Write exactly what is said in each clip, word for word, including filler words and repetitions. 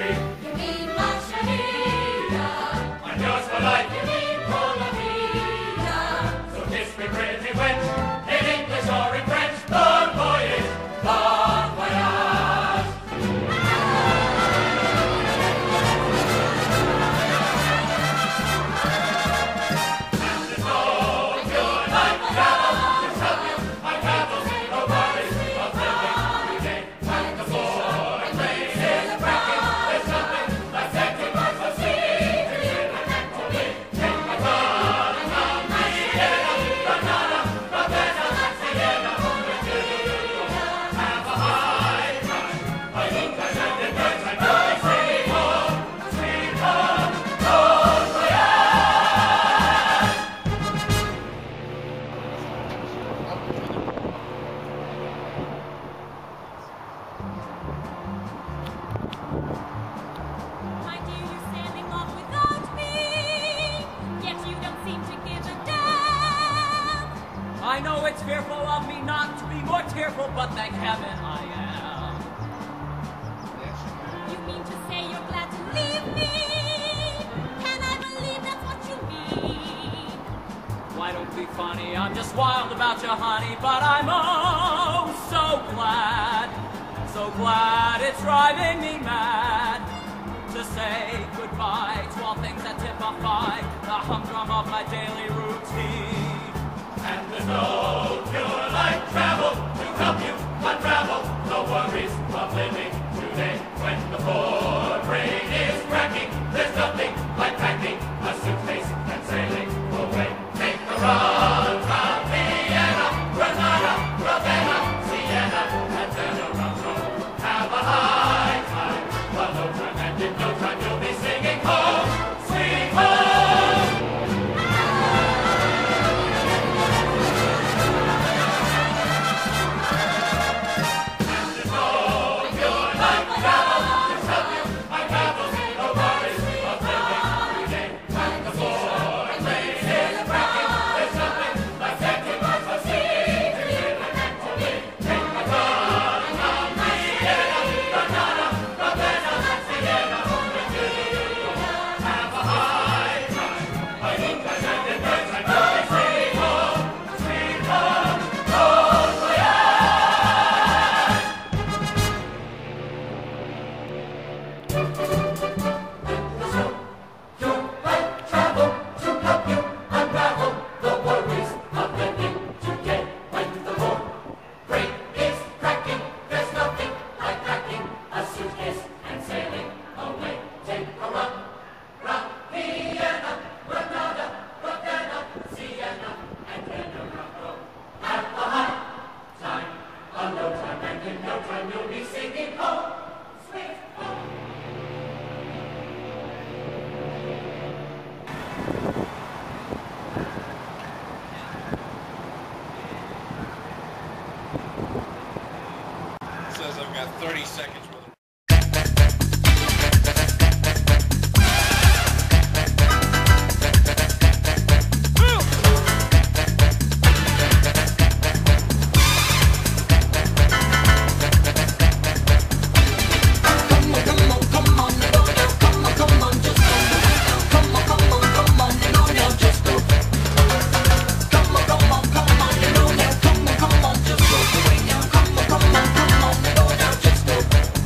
degree. You mean Mashanilla? I'm yours for life. You mean Pola Vida? So kiss me pretty wench, in English or in French. Bon voyage, bon voyage. And there's no cure like travel. Just help you, my travels, no worries of living every day. When the board race is cracking, there's nothing like setting up a seat to live and to be. Take my time, come Siena, Granada, Ravenna, Siena, have a high time. I think I said it first, I know they sing home, sweet home, bon voyage. My dear, you're sailing off without me, yet you don't seem to give a damn. I know it's fearful of me not to be more tearful, but thank heaven I am. You mean to say you're glad to leave me? Can I believe that's what you mean? Why don't be funny? I'm just wild about you, honey, but I'm oh so glad, so glad it's driving me mad to say goodbye to all things that typify the humdrum of my daily routine. And there's no cure like travel to help you unravel the worries of living today. When the board brain is cracking, there's nothing like packing a suitcase and sailing away. Take the run from Vienna, Granada, Ravenna, Siena, and then around Rome. Have a high time, a low time, and in no time you'll be singing home, sweet home. And there's no cure like travel to help you, my travels, no worries of living every day. When the board race is cracking, there's nothing like setting up a seat to live and to be. Take my time, from Siena, Granada, Ravenna, Siena, have a high time. I think I said it first, I know they sing home, sweet home, bon voyage. Your life travel to help you unravel the worries of living today. When the board brain is cracking, there's nothing like packing a suitcase and sailing away. Take a run, run, Vienna, Granada, Ravenna, Siena, and then around Rome. Have a high time, a low time, and in no time you'll be singing home, sweet home. Says I've got thirty seconds with him. Just go.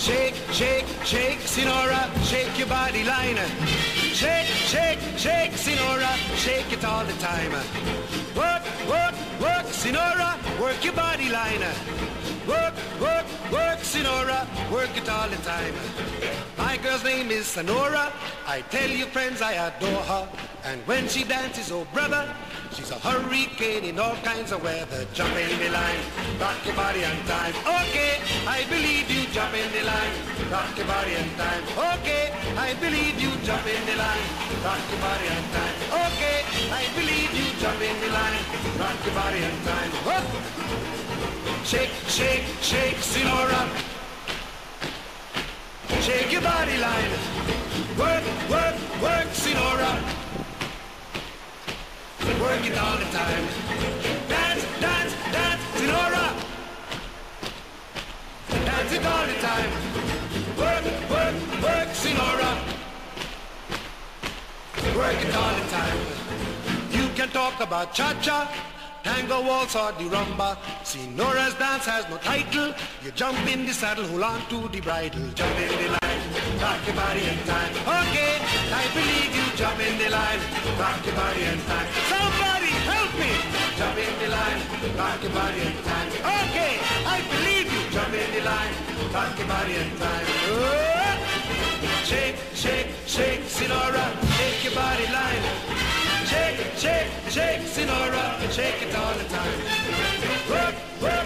Shake, shake, shake, Sinora, shake your body line. Shake, shake, shake, Sinora, shake it all the time. Work, work, work, Sinora, work your body line. Work, work, work, Sinora, work it all the time. My girl's name is Sonora. I tell you friends, I adore her. And when she dances, oh brother, she's a hurricane in all kinds of weather. Jump in the line, rock your body on time. Okay, I believe you, jump in the line, rock your body on time. Okay, I believe you, jump in the line, rock your body on time. Okay, I believe you, jump in the line, rock your body on time. Whoop. Shake, shake, shake, Sinora. Shake your body line. Work, work, work, Sinora. Work it all the time. Dance, dance, dance, Sinora. Dance it all the time. Work, work, work, Sinora. Work it all the time. You can talk about cha-cha, tango, waltz or the rumba. Sinora's dance has no title. You jump in the saddle, hold on to the bridle. Jump in the line, rock your body in time. Okay, I believe you, jump in the line, rock your body in time. Somebody help me! Jump in the line, rock your body in time. Okay, I believe you, jump in the line, rock your body in time. Oh! Shake, shake, shake, Sinora, shake your body line. Shake, shake, shake, Sinora, shake it all the time. Work, work.